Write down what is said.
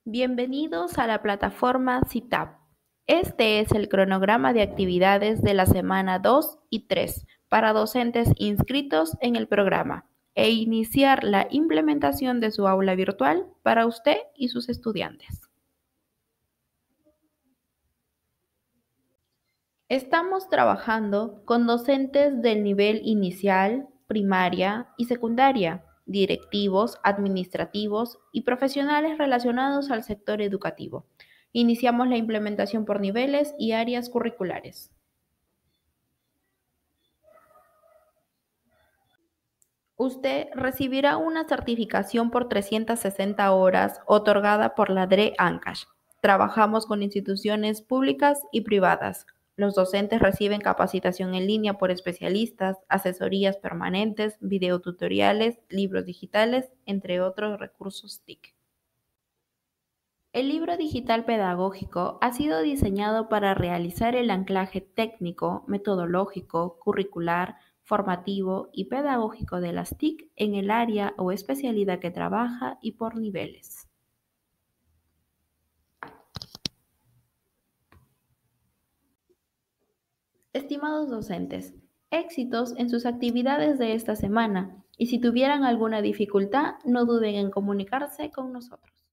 Bienvenidos a la plataforma CITAP. Este es el cronograma de actividades de la semana 2 y 3 para docentes inscritos en el programa e iniciar la implementación de su aula virtual para usted y sus estudiantes. Estamos trabajando con docentes del nivel inicial, primaria y secundaria, directivos, administrativos y profesionales relacionados al sector educativo. Iniciamos la implementación por niveles y áreas curriculares. Usted recibirá una certificación por 360 horas otorgada por la DRE Ancash. Trabajamos con instituciones públicas y privadas. Los docentes reciben capacitación en línea por especialistas, asesorías permanentes, videotutoriales, libros digitales, entre otros recursos TIC. El libro digital pedagógico ha sido diseñado para realizar el anclaje técnico, metodológico, curricular, formativo y pedagógico de las TIC en el área o especialidad que trabaja y por niveles. Estimados docentes, éxitos en sus actividades de esta semana y si tuvieran alguna dificultad, no duden en comunicarse con nosotros.